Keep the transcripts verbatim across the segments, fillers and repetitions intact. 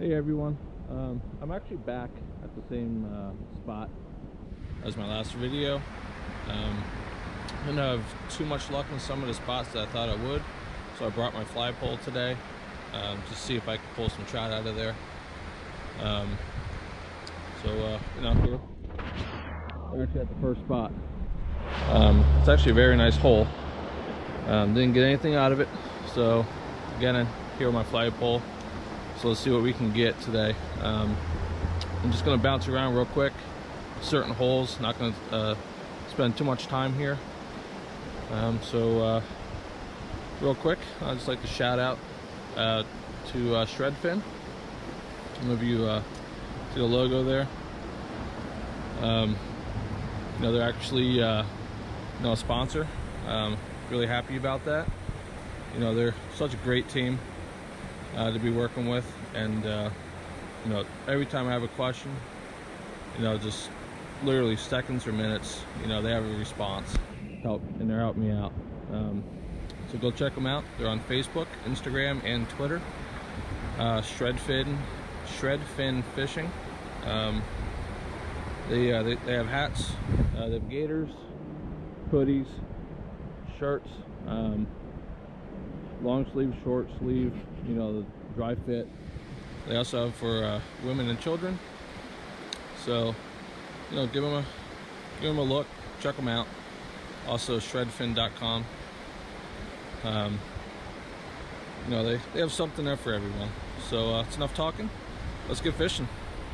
Hey everyone, um, I'm actually back at the same uh, spot as my last video. Um, I didn't have too much luck in some of the spots that I thought I would, so I brought my fly pole today um, to see if I could pull some trout out of there. Um, so, uh, you know, we're actually at the first spot. Um, it's actually a very nice hole. Um, didn't get anything out of it, so again, I'm here with my fly pole. So let's see what we can get today. Um, I'm just going to bounce around real quick, certain holes, not going to uh, spend too much time here. Um, so uh, real quick, I'd just like to shout out uh, to uh, Shredfin. Some of you uh, see the logo there. Um, you know, they're actually uh, you know, a sponsor. Um, really happy about that. You know, they're such a great team Uh, to be working with, and uh, you know, every time I have a question, you know, just literally seconds or minutes, you know, they have a response, help, and they're helping me out. Um, so go check them out. They're on Facebook, Instagram, and Twitter. Uh, Shredfin, Shredfin Fishing. Um, they, uh, they they have hats, uh, they have gaiters, hoodies, shirts. Um, long sleeve, short sleeve, you know, the dry fit. They also have for uh, women and children. So, you know, give them a give them a look, check them out. Also, shredfin dot com. Um, you know, they they have something there for everyone. So uh, it's enough talking. Let's get fishing.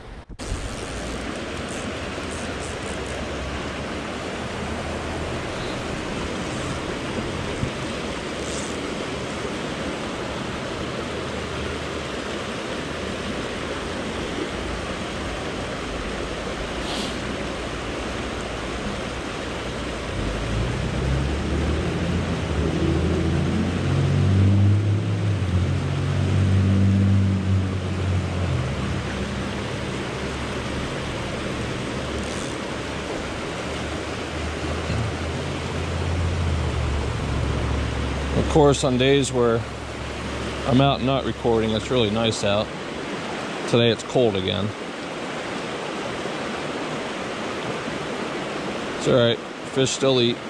Of course, on days where I'm out not recording, it's really nice out. Today it's cold again. It's alright, fish still eat.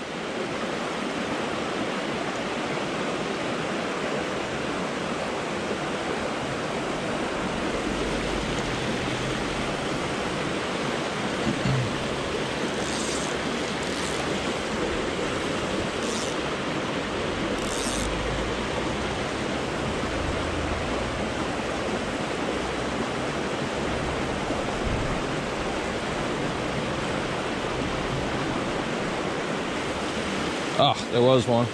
Ah, oh, there was one.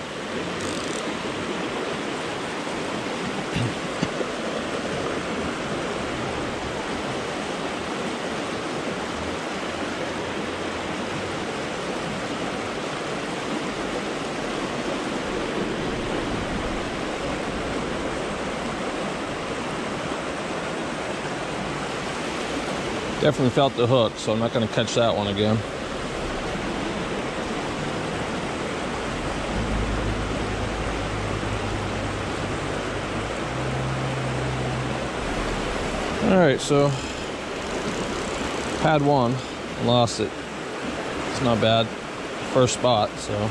Definitely felt the hook, so I'm not going to catch that one again. Alright, so had one, lost it. It's not bad. First spot, so.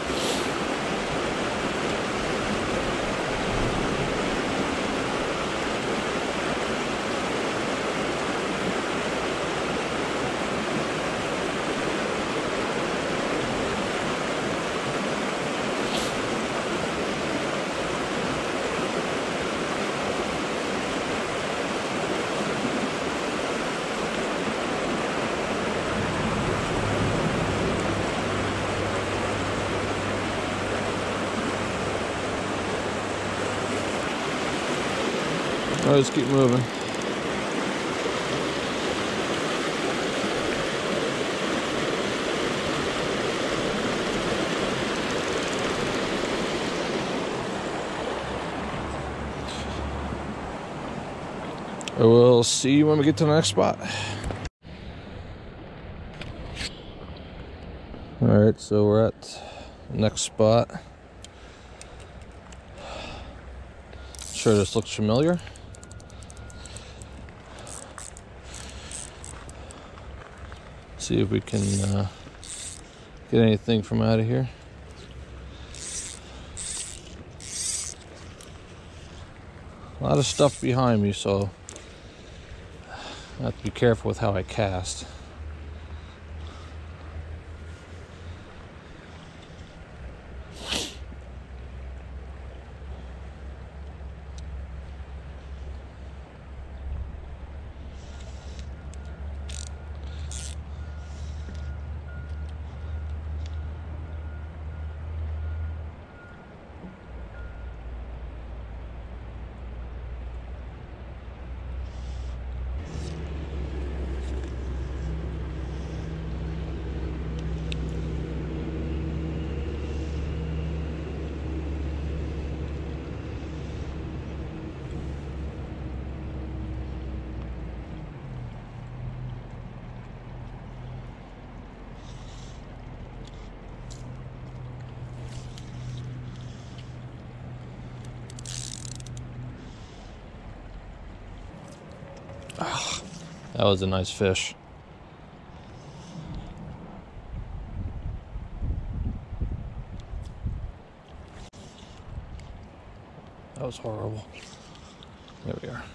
Let's keep moving. We'll see you when we get to the next spot. All right, so we're at the next spot. Sure this looks familiar. see if we can uh, get anything from out of here. A lot of stuff behind me, so I have to be careful with how I cast. Oh, that was a nice fish. That was horrible. There we are.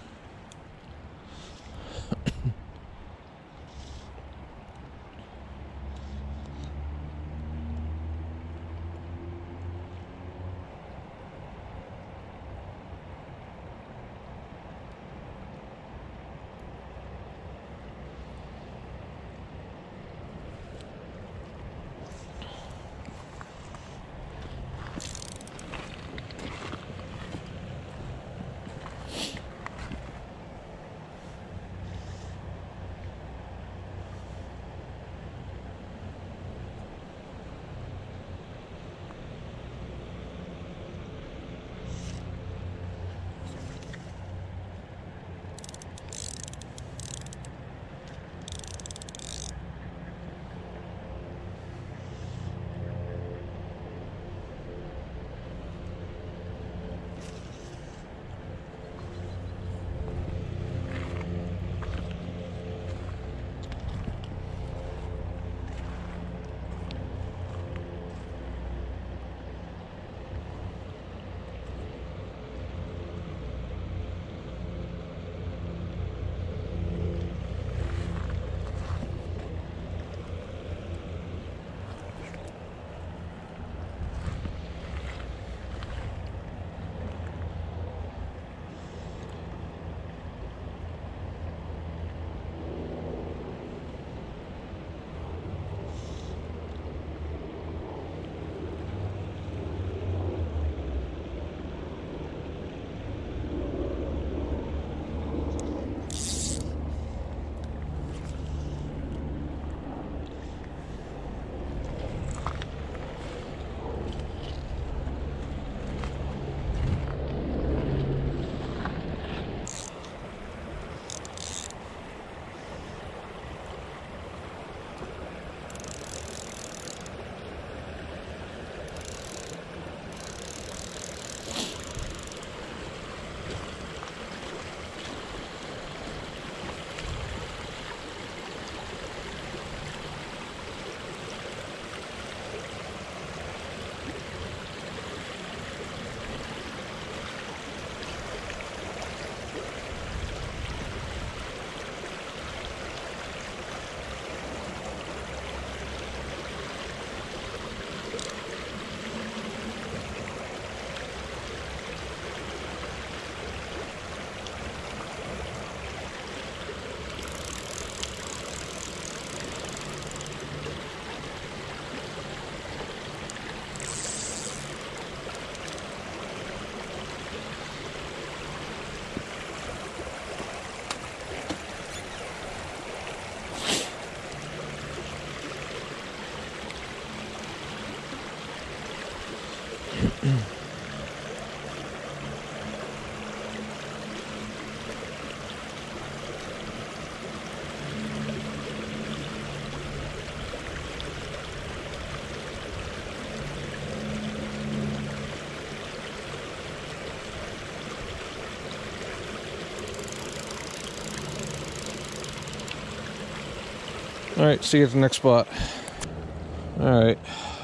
All right, see you at the next spot. All right.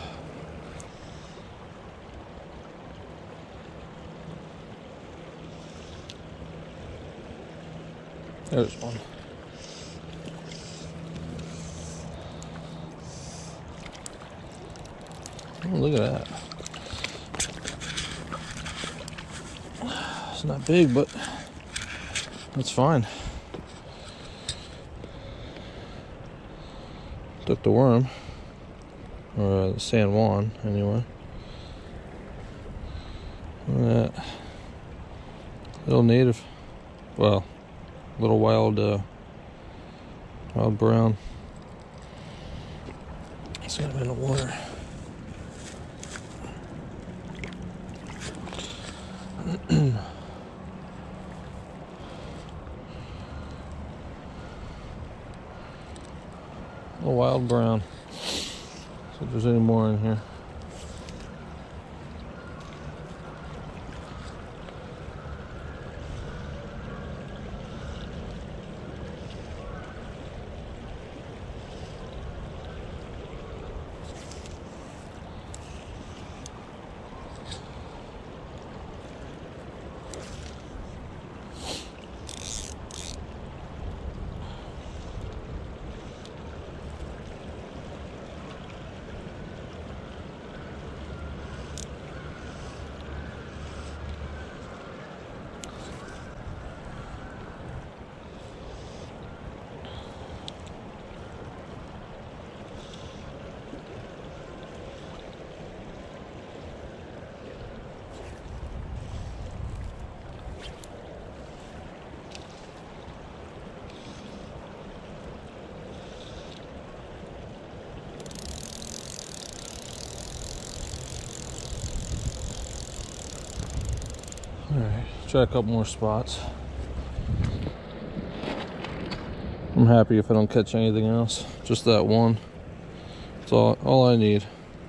There's one. Oh, look at that. It's not big, but that's fine. Took the worm, or uh, the San Juan, anyway. Look at that. Little native. Well, little wild, uh, wild brown. It's got him in the water. A wild brown. See if there's any more in here. Alright, try a couple more spots. I'm happy if I don't catch anything else. Just that one. That's all, all I need.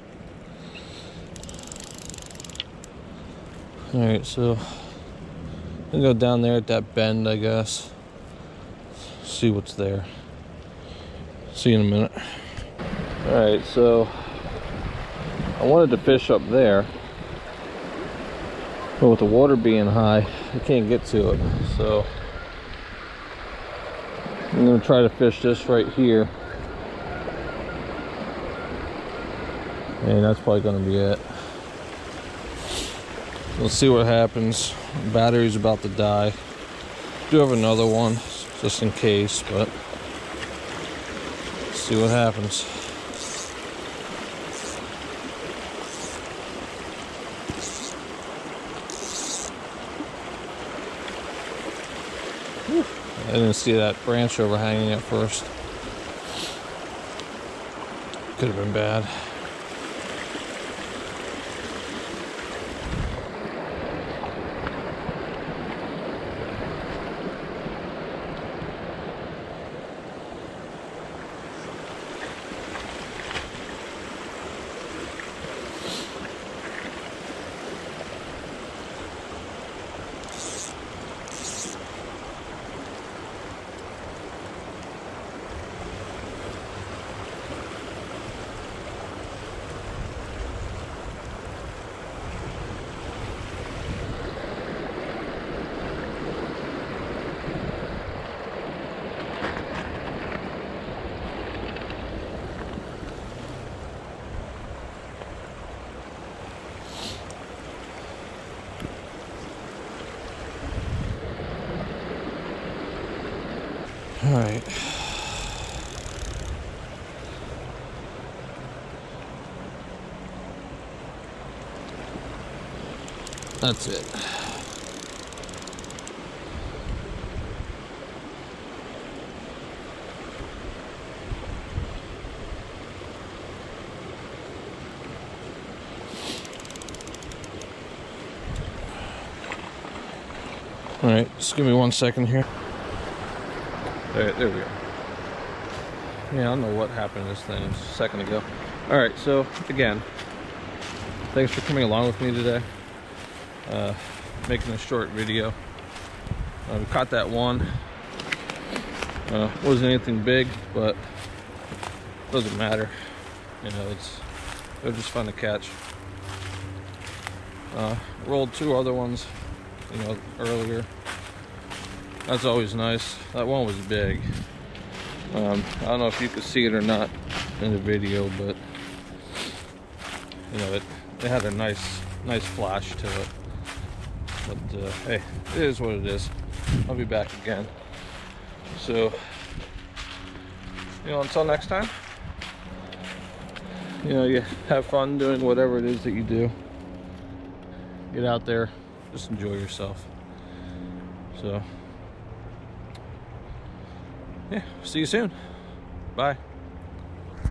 Alright, so I'm gonna go down there at that bend, I guess. See what's there. See you in a minute. Alright, so I wanted to fish up there. But with the water being high, I can't get to it. So I'm gonna try to fish this right here. And that's probably gonna be it. We'll see what happens. Battery's about to die. Do have another one, just in case, but see what happens. I didn't see that branch overhanging at first. Could have been bad. All right. That's it. All right, just give me one second here. All right, there we go. Yeah, I don't know what happened to this thing just a second ago. All right, so again, thanks for coming along with me today. Uh, making a short video. Uh, we caught that one. Uh, wasn't anything big, but doesn't matter. You know, it's they're just fun to catch. Uh, rolled two other ones, you know, earlier. That's always nice. That one was big. Um, I don't know if you could see it or not in the video, but you know, it, it had a nice, nice flash to it. But uh, hey, it is what it is. I'll be back again. So, you know, until next time, you know, you have fun doing whatever it is that you do. Get out there, just enjoy yourself. So, yeah, see you soon. Bye.